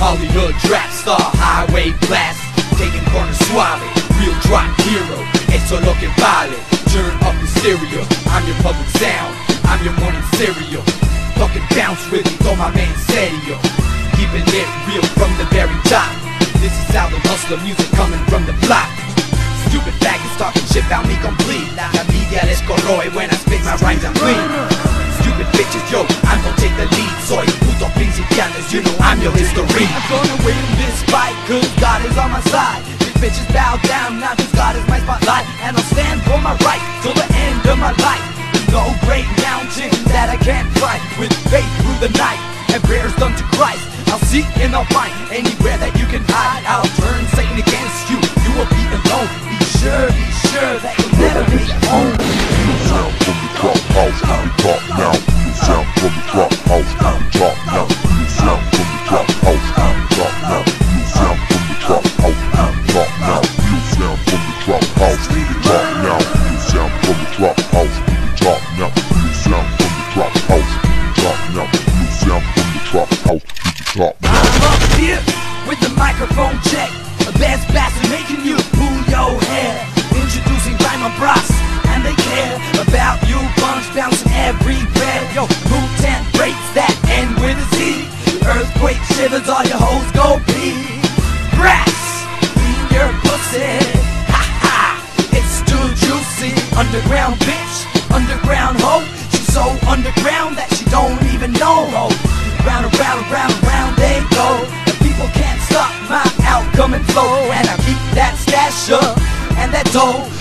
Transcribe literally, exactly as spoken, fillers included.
Hollywood trap star, highway blast, taking corners suave, real drop hero, eso lo que vale. Turn up the stereo, I'm your public sound, I'm your morning cereal. Fucking bounce with me, toma me en serio. Keeping it real from the very top. This is South Herrn HuSTler music coming from the block. Stupid faggots talking shit about me complete. La media les corroe when I spit my rhymes I'm clean. Stupid bitches, yo, I'm gonna take the lead. Soy puto principiantes, you know I'm your history. I'm gonna win this fight, cause God is on my side. These bitches bow down now cause God is my spotlight. And I'll stand for my right till the end of my life. There's no great mountain that I can't climb. With faith through the night and prayers done to Christ, I'll seek and I'll find anywhere that you can hide. I'll turn Satan against you, you will be alone. Be sure, be sure that you'll never be home. Sound from the drop house, we talk now. Sound from the drop house, we talk now. Sound from the drop house, we talk now. Sound from the drop house, we talk now. Sound from the drop house, we talk now. Sound from the drop house, we talk now. Sound from the drop house, we talk now. Sound from the drop house, we talk now. I'm up here with the microphone check, a best bastard making you pull your hair. Introducing by my bros, and they care about you punks bouncing everywhere. Yo, Wu-Tang breaks that end with a Z. Earthquake shivers, all your hoes go pee. Brass, clean your pussy. Ha ha, it's too juicy. Underground bitch, underground hoe. She's so underground that she don't even know. Round and round and round and round they go. And people can't stop my outcoming flow. And I keep that stash up and that dough.